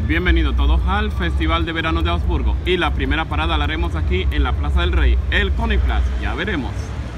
Bienvenidos todos al Festival de Verano de Augsburgo y la primera parada la haremos aquí en la Plaza del Rey, el Königsplatz. Ya veremos.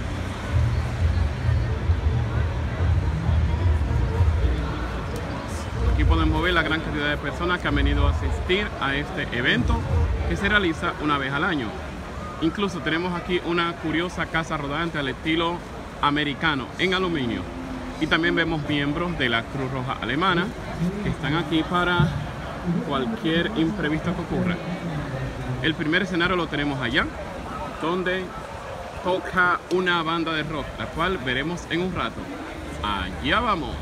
Aquí podemos ver la gran cantidad de personas que han venido a asistir a este evento que se realiza una vez al año. Incluso tenemos aquí una curiosa casa rodante al estilo americano en aluminio. Y también vemos miembros de la Cruz Roja Alemana que están aquí para cualquier imprevisto que ocurra. El primer escenario lo tenemos allá, donde toca una banda de rock, la cual veremos en un rato. Allá vamos.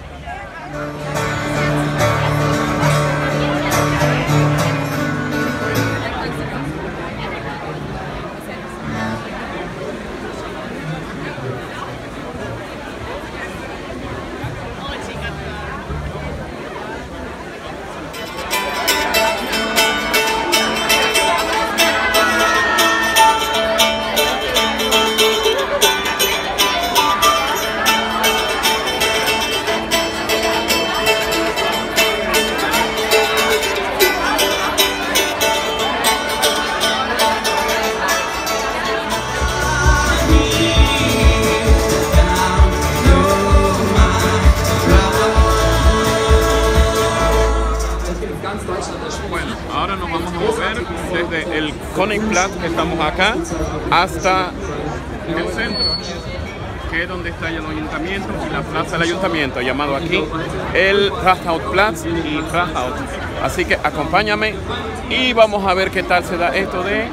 Bueno, ahora nos vamos a mover desde el Königsplatz, que estamos acá, hasta el centro, que es donde está el ayuntamiento, la plaza del ayuntamiento, llamado aquí el Rathausplatz y Rathaus. Así que acompáñame y vamos a ver qué tal se da esto de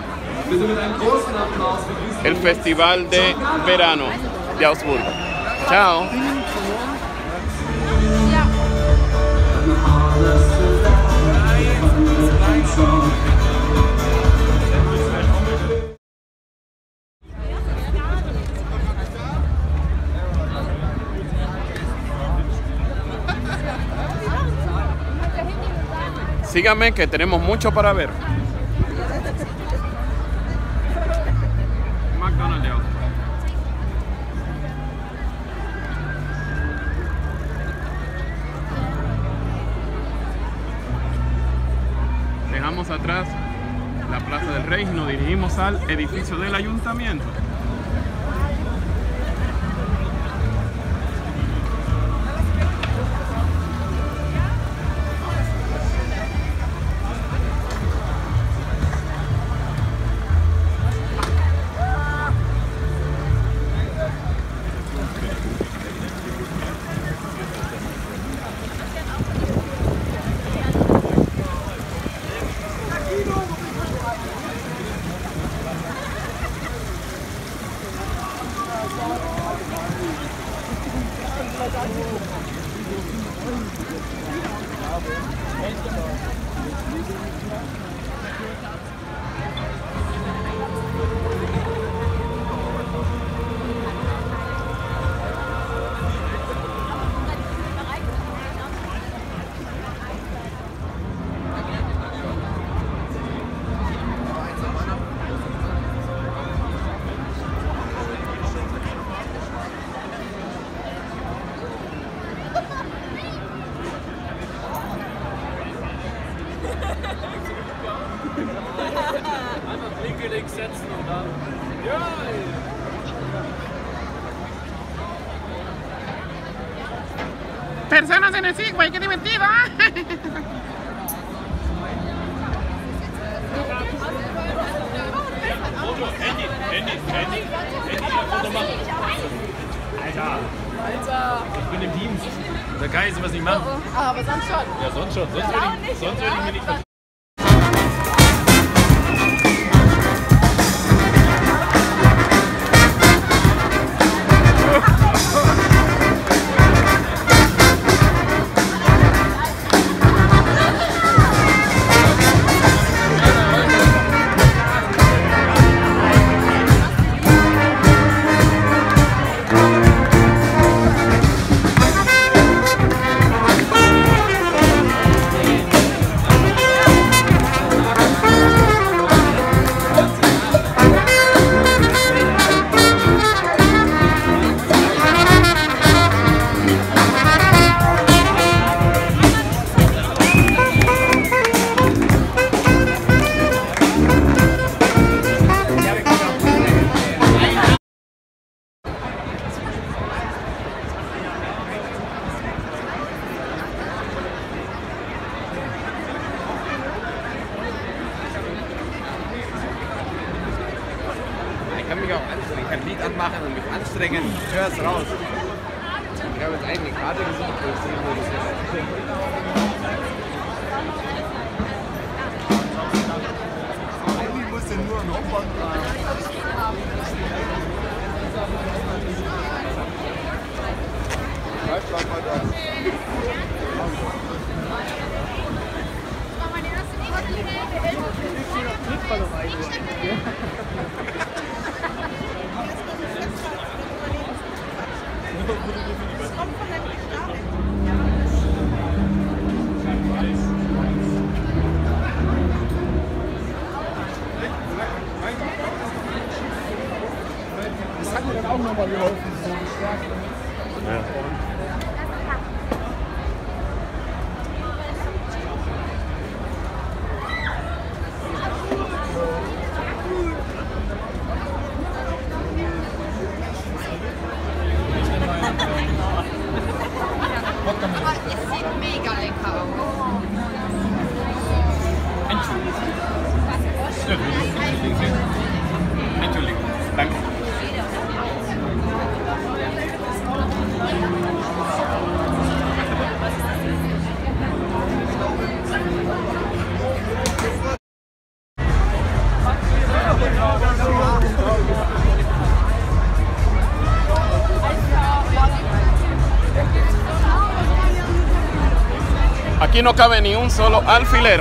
el Festival de Verano de Augsburgo. Chao. Síganme que tenemos mucho para ver. McDonald's de Augsburgo. Dejamos atrás la Plaza del Rey y nos dirigimos al edificio del ayuntamiento. Setzen und dann. Ja! Personas en el Segway, qué divertido. Handy, Foto machen. Alter! Ich bin im Dienst. Da kann ich sowas nicht machen. Aber sonst schon. Ja, sonst schon. Sonst würde ich mir nicht verstehen. anmachen und mich anstrengen. Ich höre es raus. Ich habe jetzt eigentlich eine Karte gesucht, wo ich sehen will, das eigentlich muss ja nur ein Hochbahn fahren. Schlag mal da. Das hat mir dann auch nochmal geholfen, so gestärkt. Ja. Es sieht mega lecker aus. Entschuldigung. Danke. Aquí no cabe ni un solo alfiler.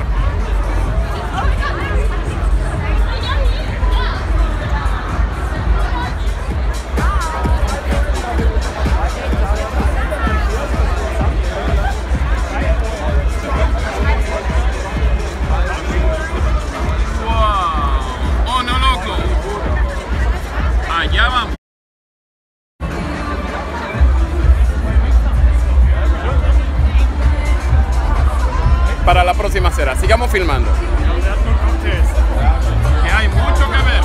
Para la próxima será. Sigamos filmando. Que hay mucho que ver.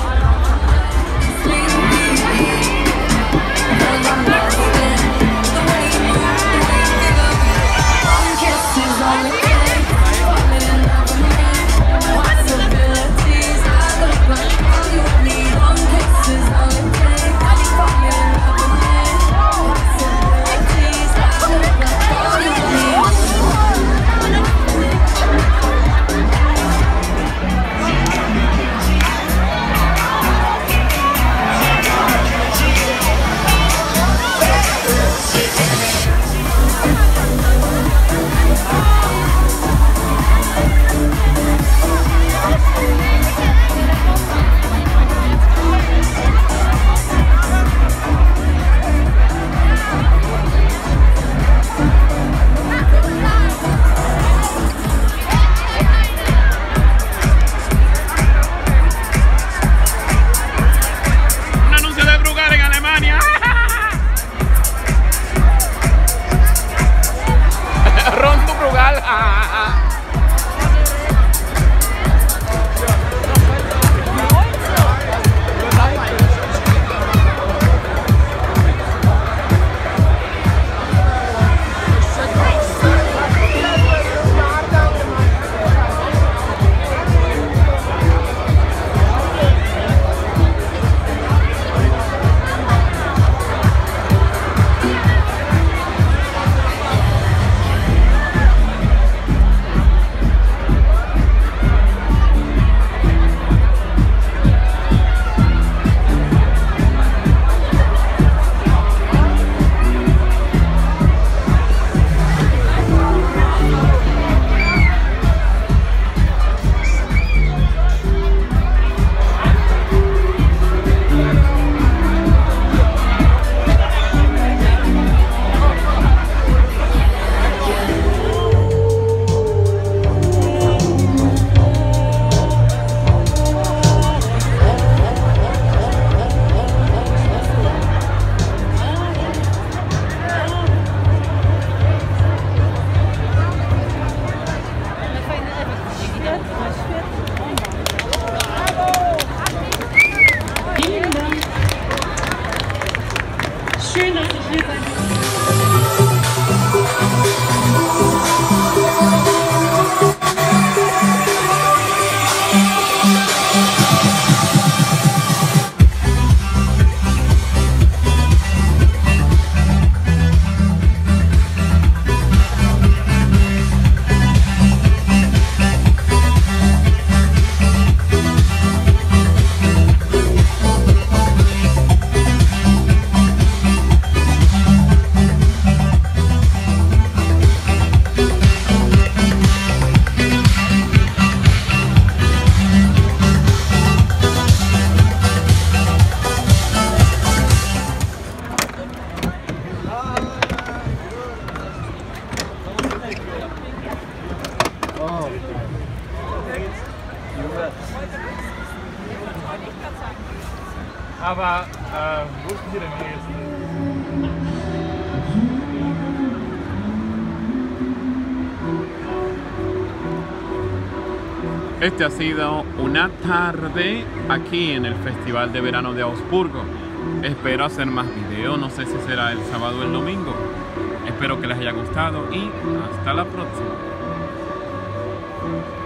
Aber wo ist denn hier der Weg jetzt? Este ha sido una tarde aquí en el Festival de Verano de Augsburgo. Espero hacer más videos, no sé si será el sábado o el domingo. Espero que les haya gustado y hasta la próxima.